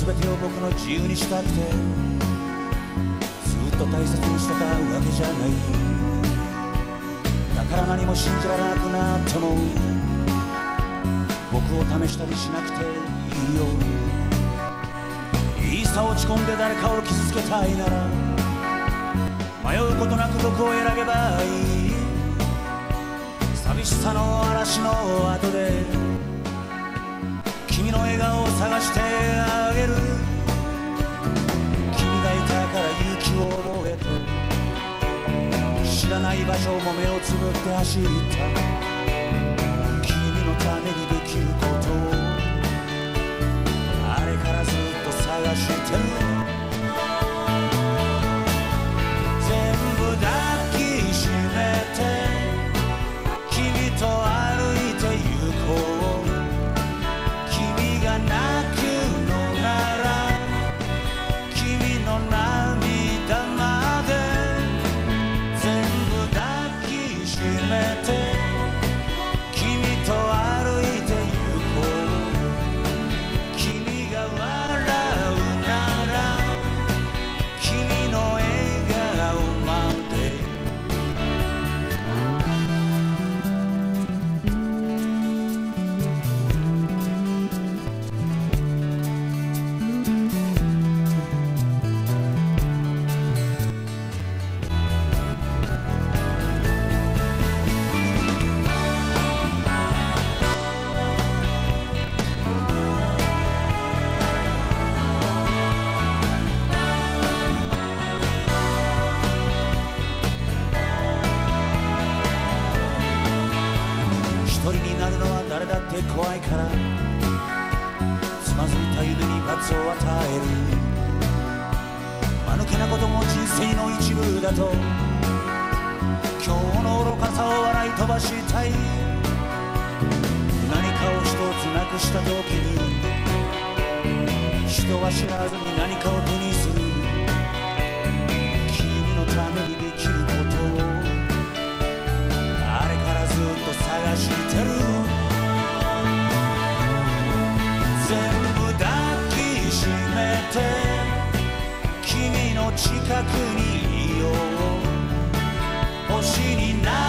全てを僕の自由にしたくてずっと大切にしてたわけじゃない。だから何も信じられなくなっても僕を試したりしなくていいよ。いいさ落ち込んで誰かを傷つけたいなら迷うことなく僕を選べばいい。寂しさの嵐の後で君の笑顔を探してあげる。君がいたから勇気を覚えて知らない場所も目をつぶって走った。君のためにできることをあれからずっと探してる。全部抱きしめて君と歩いて行こう。君が泣くのなら君の涙まで全部抱きしめて君と歩いて行こう。君が笑うなら君の笑顔まで一人になるのは誰だって怖いからつまずいた夢に罰を与える。間抜けなことも人生の一部だと今日の愚かさを笑い飛ばしたい。何かを一つなくした時に人は知らずに何かを手にする。君のためにできることをあれからずっと探してる。全部抱きしめて君の近くにいよう。星にな